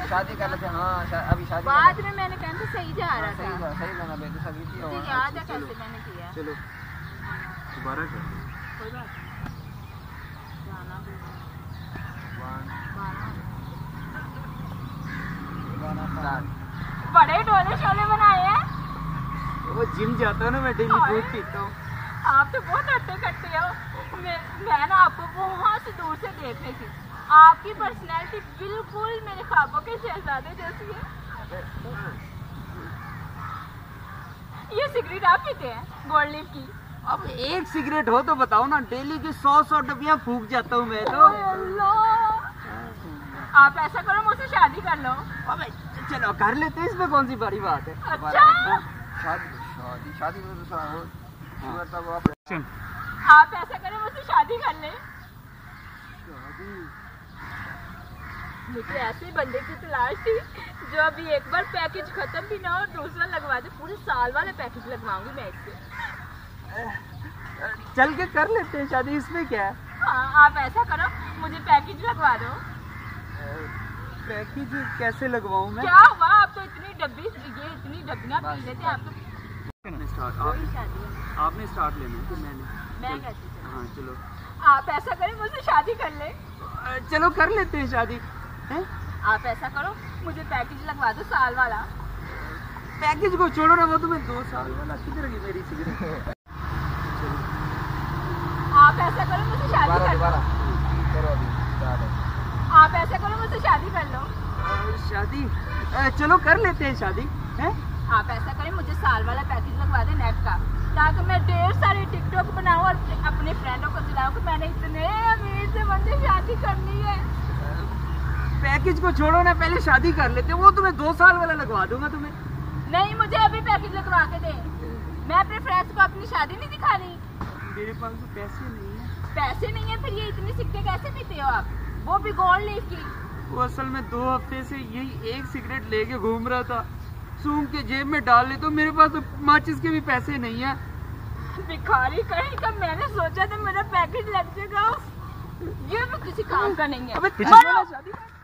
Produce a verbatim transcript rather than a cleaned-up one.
शादी कर लेते। हाँ अभी शादी बाद में मैंने कहा था सही जा रहा था। सही सही लेना बेटे सभी थी। मुझे याद है कैसे मैंने किया। चलो दोबारा कर कोई बात नहीं। गाना भी गाना स्टार्ट। बड़े डोले शोले बनाए हैं। वो जिम जाता है ना, मैं डेली दूध पीता हूँ। आप तो बहुत हट्टे कट्टे हो। मैं मैं ना आपको वहाँ से दूर से देख रही थी। आपकी पर्सनैलिटी बिल्कुल मेरे ख्वाबों के शहजादे जैसी है। ये सिगरेट आप पीते हैं गोल्ड लीफ की? अब एक सिगरेट हो तो बताओ ना, डेली की सौ सौ डब्बियाँ फूक जाता हूँ मैं तो। आप ऐसा करो मुझसे शादी कर लो। अबे चलो कर लेते हैं, इसमें कौन सी बड़ी बात है। अच्छा शादी शादी शादी तो आप ऐसा करें मुझसे शादी कर ले। मुझे ऐसे बंदे की तलाश थी जो अभी एक बार पैकेज खत्म भी ना हो दूसरा लगवा दे। पूरे साल वाले पैकेज लगवाऊंगी मैं इससे। चल के कर लेते हैं शादी, इसमें क्या है। हाँ आप ऐसा करो मुझे पैकेज लगवा दो। पैकेज कैसे लगवाऊं मैं? क्या हुआ, आप तो इतनी डब्बी ये इतनी डब्बियां पी लेते हैं। आप तो कोई शादी आपने स्टार्ट लेना है तो मैंने मैं कहती हूँ। हाँ चलो आप ऐसा करें मुझसे शादी कर ले। चलो कर लेते हैं शादी है? आप ऐसा करो मुझे पैकेज लगवा दो साल वाला। पैकेज को छोड़ो ना, वो तुम्हें दो साल वाला किधर गई मेरी सिगरेट। आप ऐसा करो मुझसे शादी कर लो। करो अभी आप ऐसा करो मुझसे शादी कर लो। शादी चलो कर लेते हैं शादी है? आप ऐसा करें मुझे साल वाला पैकेज लगवा दें नेट का, ताकि मैं ढेर सारे टिकटॉक बनाऊं और अपने फ्रेंडों को दिलाऊं कि मैंने इतने अमीर से बंदे शादी करनी है। पैकेज को छोड़ो ना, पहले शादी कर लेते हैं। वो तुम्हें दो साल वाला लगवा दूंगा तुम्हें। नहीं मुझे अभी पैकेज लगवा के दें। मैं अपने फ्रेंड्स को अपनी शादी नहीं दिखानी। मेरे पास तो पैसे नहीं है। पैसे नहीं है फिर ये इतनी सिगरेट कैसे पीते हो आप, वो भी गोल्ड लीफ की? वो असल में दो हफ्ते से यही एक सिगरेट लेके घूम रहा था, सूंघ के जेब में डाल ले तो मेरे पास तो माचिस के भी पैसे नहीं है। भिखारी कहीं का मैंने सोचा था मेरा पैकेज लग जाएगा। ये भी किसी काम का नहीं है। अबे